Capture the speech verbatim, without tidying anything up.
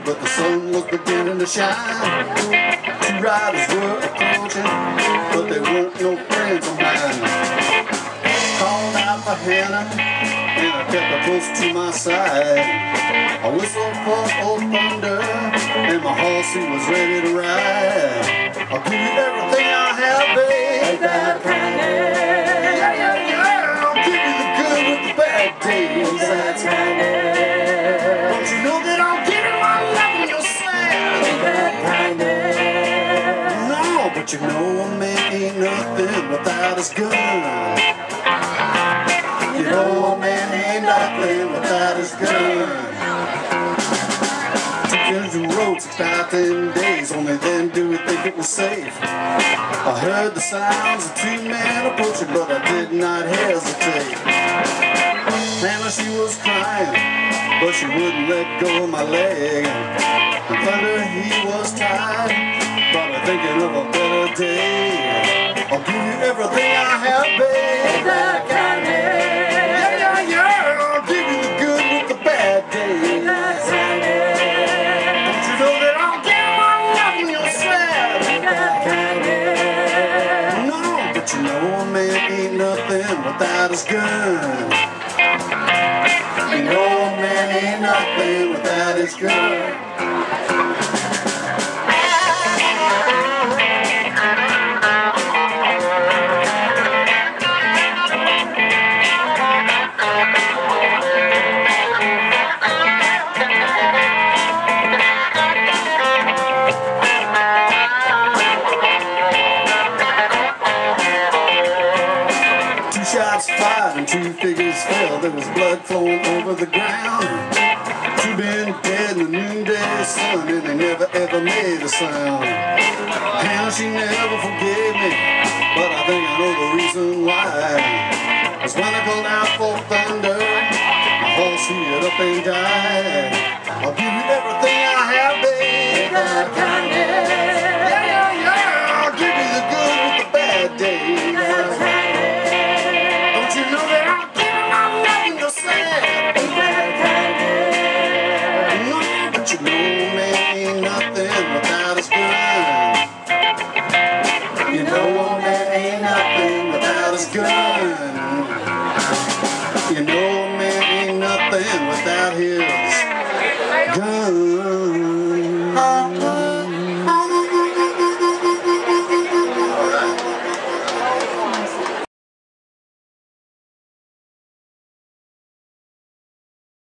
but the sun was beginning to shine. Two riders were approaching, but they weren't no friends of mine. Called out for Hannah, and I kept her close to my side. I whistled for old thunder, and my horse, he was ready to ride. I'll give you everything I have, babe. Ain't that kind of? Yeah, yeah, yeah. I'll give you the good with the bad days. Ain't that kind of? Don't you know that I'll give you my love when you're sad? Ain't that kind of? No, but you know a man ain't nothing without his gun. You know a man ain't nothing without his gun. Took the road six by ten days, only then do we think it was safe. I heard the sounds of two men approaching, but I did not hesitate. Hannah, she was crying, but she wouldn't let go of my leg. And Thunder, he was tired, probably thinking of a better day. I'll give you everything I have, babe. Ain't that kind of? Yeah, yeah, yeah. I'll give you the good with the bad days. Ain't that kind of? Don't you know that I'll give you my love when you're sad? Ain't that kind of? No, but you know a man ain't nothing without his gun. You know a man ain't nothing without his gun. Shots fired and two figures fell. There was blood flowing over the ground. Two men dead in the noonday sun, and they never ever made a sound. Hannah, she never forgave me, but I think I know the reason why. Cause when I called out for thunder, my horse he hit up and died. I'll give you everything I have, babe. Ain't that kind of? Yeah, yeah, yeah. I'll give you the good with the bad days. Ain't that kind of? Don't you know that I'll give you my love when you're sad? Ain't that kind of? No, but you know a man ain't nothing without his gun. You know a man ain't nothing without his gun. You know a man ain't nothing without his gun.